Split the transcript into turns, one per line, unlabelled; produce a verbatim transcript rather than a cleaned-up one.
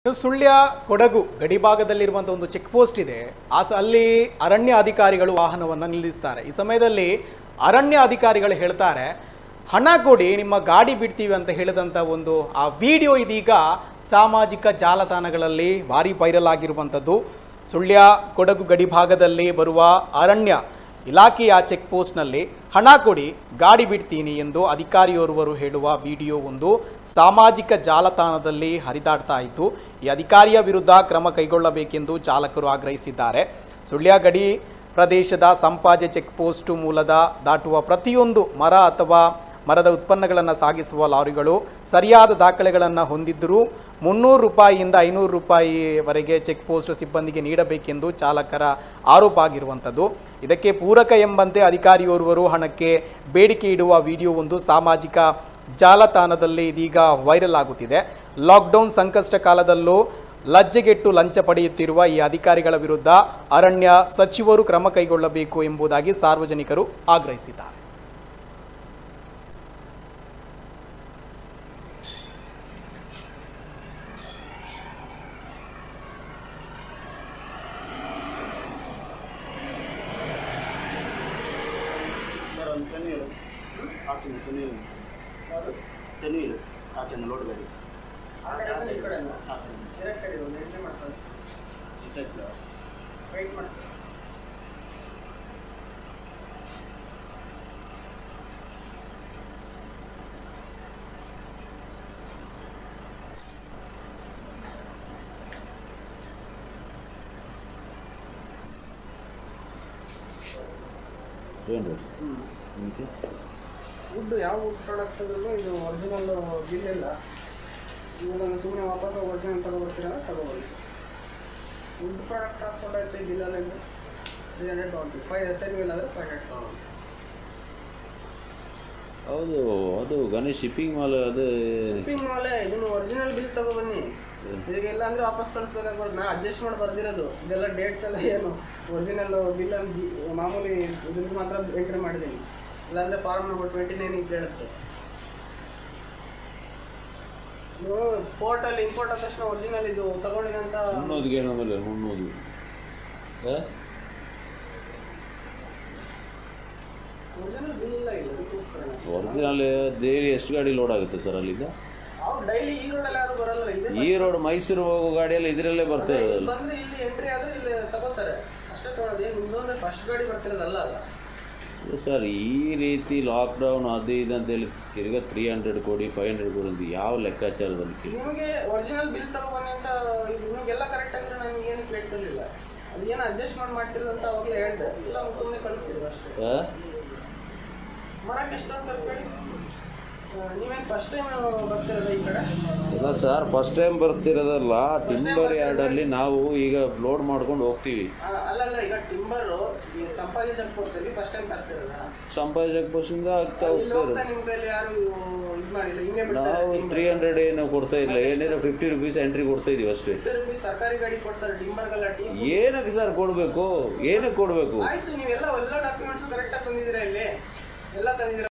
ಸುಳ್ಯ ಕೊಡಗು ಗಡಿಭಾಗದಲ್ಲಿರುವಂಥ ಒಂದು check post ಇದೆ. ಆ ಅಲ್ಲಿ ಅರಣ್ಯ ಅಧಿಕಾರಿಗಳು ವಾಹನವನ್ನು ನಿಲ್ಲಿಸ್ತಾರೆ. ಈ ಸಮಯದಲ್ಲಿ ಅರಣ್ಯ ಅಧಿಕಾರಿಗಳು ಹೇಳ್ತಾರೆ, ಹಣ ಕೊಡಿ ನಿಮ್ಮ ಗಾಡಿ ಬಿಡ್ತೀವಿ ಅಂತ ಹೇಳಿದಂಥ ಒಂದು ಆ ವಿಡಿಯೋ ಇದೀಗ ಸಾಮಾಜಿಕ ಜಾಲತಾಣಗಳಲ್ಲಿ ಭಾರಿ ವೈರಲ್ ಆಗಿರುವಂಥದ್ದು. ಸುಳ್ಯ ಕೊಡಗು ಗಡಿಭಾಗದಲ್ಲಿ ಬರುವ ಅರಣ್ಯ ಇಲಾಖೆಯ ಚೆಕ್ ಪೋಸ್ಟ್ನಲ್ಲಿ ಹಣ ಕೊಡಿ ಗಾಡಿ ಬಿಡ್ತೀನಿ ಎಂದು ಅಧಿಕಾರಿಯೋರ್ವರು ಹೇಳುವ ವಿಡಿಯೋ ಒಂದು ಸಾಮಾಜಿಕ ಜಾಲತಾಣದಲ್ಲಿ ಹರಿದಾಡ್ತಾ ಇತ್ತು. ಈ ಅಧಿಕಾರಿಯ ವಿರುದ್ಧ ಕ್ರಮ ಕೈಗೊಳ್ಳಬೇಕೆಂದು ಚಾಲಕರು ಆಗ್ರಹಿಸಿದ್ದಾರೆ. ಸುಳ್ಯ ಗಡಿ ಪ್ರದೇಶದ ಸಂಪಾಜೆ ಚೆಕ್ ಪೋಸ್ಟ್ ಮೂಲದ ದಾಟುವ ಪ್ರತಿಯೊಂದು ಮರ ಅಥವಾ ಮರದ ಉತ್ಪನ್ನಗಳನ್ನು ಸಾಗಿಸುವ ಲಾರಿಗಳು ಸರಿಯಾದ ದಾಖಲೆಗಳನ್ನು ಹೊಂದಿದ್ದರೂ ಮುನ್ನೂರು ರೂಪಾಯಿಯಿಂದ ಐನೂರು ರೂಪಾಯಿವರೆಗೆ ಚೆಕ್ ಪೋಸ್ಟ್ ಸಿಬ್ಬಂದಿಗೆ ನೀಡಬೇಕೆಂದು ಚಾಲಕರ ಆರೋಪ ಆಗಿರುವಂಥದ್ದು. ಇದಕ್ಕೆ ಪೂರಕ ಎಂಬಂತೆ ಅಧಿಕಾರಿಯೋರ್ವರು ಹಣಕ್ಕೆ ಬೇಡಿಕೆ ಇಡುವ ವಿಡಿಯೋ ಒಂದು ಸಾಮಾಜಿಕ ಜಾಲತಾಣದಲ್ಲಿ ಇದೀಗ ವೈರಲ್ ಆಗುತ್ತಿದೆ. ಲಾಕ್ಡೌನ್ ಸಂಕಷ್ಟ ಕಾಲದಲ್ಲೂ ಲಜ್ಜೆಗೆಟ್ಟು ಲಂಚ ಪಡೆಯುತ್ತಿರುವ ಈ ಅಧಿಕಾರಿಗಳ ವಿರುದ್ಧ ಅರಣ್ಯ ಸಚಿವರು ಕ್ರಮ ಕೈಗೊಳ್ಳಬೇಕು ಎಂಬುದಾಗಿ ಸಾರ್ವಜನಿಕರು ಆಗ್ರಹಿಸಿದ್ದಾರೆ.
लोड गाड़ी
ವುಡ್ ಯಾವ ವುಡ್ ಪ್ರಾಡಕ್ಟ್ ಅಂದ್ರೂ ಇದು ಒರಿಜಿನಲ್ ಬಿಲ್ ಇಲ್ಲ. ಇವಾಗ ಸುಮ್ಮನೆ ವಾಪಸ್ ಒರಿಜಿನಲ್ ತಗೊಬರ್ತೀರಲ್ಲ ತಗೋಬೋದು. ವುಡ್ ಪ್ರಾಡಕ್ಟ್ ಹಾಕ್ಕೊಂಡೈತೆ ಬಿಲ್ಲಲ್ಲಿ ತ್ರೀ ಹಂಡ್ರೆಡ್ ತೊಗೊಳ್ತೀವಿ. ಫೈವ್ ಟೆನ್ ವೀಲ್ ಆದರೆ ಫೈವ್ ಹಂಡ್ರೆಡ್ ತೊಗೊಳ್ತೀವಿ.
ಹೌದು, ಅದು ಗಣೇಶ್ ಶಿಪ್ಪಿಂಗ್ ಮಾಲ್. ಅದು
ಶಿಪ್ಪಿಂಗ್ ಮಾಲೇ. ಇದನ್ನು ಒರಿಜಿನಲ್ ಬಿಲ್ ತಗೊಬನ್ನಿ. ಈಗ ಇಲ್ಲ ಅಂದರೆ ವಾಪಸ್ ಕಳಿಸ್ಬೇಕಾಗ್ಬಾರ್ದು. ನಾ ಅಡ್ಜಸ್ಟ್ ಮಾಡಿ ಬರ್ದಿರೋದು ಇದೆಲ್ಲ ಡೇಟ್ಸ್ ಎಲ್ಲ ಏನು ಒರಿಜಿನಲ್ ಬಿಲ್ಲಲ್ಲಿ ಜಿ ಮಾಮೂಲಿ ಇದ್ರದ್ದು ಮಾತ್ರ ಎಂಟ್ರಿ ಮಾಡಿದ್ದೀನಿ. ಇಲ್ಲಾಂದರೆ ಫಾರ್ಮ್ ನಂಬರ್ ಟ್ವೆಂಟಿ ನೈನಿಗೆ ಕೇಳುತ್ತೆ. ನೀವು ಪೋರ್ಟಲ್ಲಿ ಇಂಪೋರ್ಟ್ ಆದ ತಕ್ಷಣ ಒರಿಜಿನಲ್ ಇದು ತಗೊಂಡಿದಂತ
ಮುನ್ನೋದಿಗೆ ಆಮೇಲೆ ಮುನ್ನೋದು
ಒರಿಜಿನಲ್ ಬಿಲ್ ಇಲ್ಲ. ಇಲ್ಲ ಅದಕ್ಕೋಸ್ಕರ
ಒರಿಜಿನಲ್ ಡೈಲಿ ಎಷ್ಟು ಗಾಡಿ ಲೋಡ್ ಆಗುತ್ತೆ ಸರ್ ಅಲ್ಲಿಂದ?
ಅವ್ರು ಡೈಲಿ ಈ ರೋಡಲ್ಲಿ ಯಾರು ಬರಲ್ಲ.
ಈ ರೋಡ್ ಮೈಸೂರು ಹೋಗೋ ಗಾಡಿಯಲ್ಲಿ ಇದರಲ್ಲೇ ಬರ್ತಾ ಇರೋದು.
ಬಂದರೆ ಇಲ್ಲಿ ಎಂಟ್ರಿ ಆದರೆ ಇಲ್ಲಿ ತಗೋತಾರೆ ಅಷ್ಟೇ ತಗೊಳ್ಳೋದು. ಏನು ನಿಮ್ಮದೊಂದು ಫಸ್ಟ್ ಗಾಡಿ ಬರ್ತಿರೋದಲ್ಲ ಅಲ್ಲ
ಸರ್. ಈ ರೀತಿ ಲಾಕ್ಡೌನ್ ಅದು ಇದು ಅಂತೇಳಿ ತಿರ್ಗಾ ತ್ರೀ ಹಂಡ್ರೆಡ್ ಕೊಡಿ ಫೈವ್ ಹಂಡ್ರೆಡ್ ಕೊಡಿ ಅಂತ ಯಾವ ಲೆಕ್ಕಾಚಾರದಲ್ಲಿ?
ನಿಮಗೆ ಒರಿಜಿನಲ್ ಬಿಲ್ ತಗೊಬನ್ನಿ ಅಂತ ನಿಮಗೆಲ್ಲ ಕರೆಕ್ಟ್ ಆಗಿದ್ರೆ ನನಗೆ ಏನು ಕೇಳ್ತಿರ್ಲಿಲ್ಲ. ಅದು ಏನು ಅಡ್ಜಸ್ಟ್ ಮಾಡಿ ಮಾಡ್ತಿರೋದು ಅಂತ ಅವಾಗಲೇ ಹೇಳಿದೆ. ಇಲ್ಲ ಸುಮ್ಮನೆ ಕಳಿಸ್ತಿದ್ರು ಅಷ್ಟೇ. ಮರಕ್ಕೆ ಎಷ್ಟು ಅಂತ ಕೇಳಿ. ನೀವೇನು ಫಸ್ಟ್ ಟೈಮ್ ಬರ್ತಿರೋದು ಈ ಕಡೆ?
ಇಲ್ಲ ಸರ್, ಫಸ್ಟ್ ಟೈಮ್ ಬರ್ತಿರೋದಲ್ಲ. ಟಿಂಬರ್ ಯಾರ್ಡಲ್ಲಿ ನಾವು ಈಗ ಲೋಡ್ ಮಾಡ್ಕೊಂಡು ಹೋಗ್ತೀವಿ.
ಅಲ್ಲಲ್ಲ, ಈಗ ಟಿಂಬರು ಸಂಪಾಜೆ ಚೆಕ್ ಪೋಸ್ಟಲ್ಲಿ ಫಸ್ಟ್ ಟೈಮ್ ಬರ್ತಿರೋದ?
ಸಂಪಾಜೆ ಚೆಕ್ ಪೋಸ್ಟಿಂದ ಆಗ್ತಾ ಹೋಗ್ತಾರೆ.
ನಿಮ್ಮ ಕೈಲಿ ಯಾರು ಇದು ಮಾಡಿಲ್ಲ, ಹಿಂಗೆ
ನಾವು ತ್ರೀ ಹಂಡ್ರೆಡ್ ಏನು ಕೊಡ್ತಾ ಇಲ್ಲ. ಏನಿದ್ರೆ ಫಿಫ್ಟಿ ರುಪೀಸ್ ಎಂಟ್ರಿ ಕೊಡ್ತಾ ಇದೀವಿ ಅಷ್ಟೇ.
ಫಿಫ್ಟಿ ರುಪೀಸ್ ಸರ್ಕಾರಿ ಗಾಡಿ ಕೊಡ್ತಾರೆ ಟಿಂಬರ್ಗೆಲ್ಲ.
ಏನಕ್ಕೆ ಸರ್ ಕೊಡಬೇಕು? ಏನಕ್ಕೆ ಕೊಡಬೇಕು?
ಆಯ್ತು, ನೀವೆಲ್ಲ ಎಲ್ಲ ಡಾಕ್ಯುಮೆಂಟ್ಸ್ ಕರೆಕ್ಟಾಗಿ ತಂದಿದ್ದೀರಾ? ಇಲ್ಲಿ ಎಲ್ಲ ತಂದಿದ್ದೀರಾ?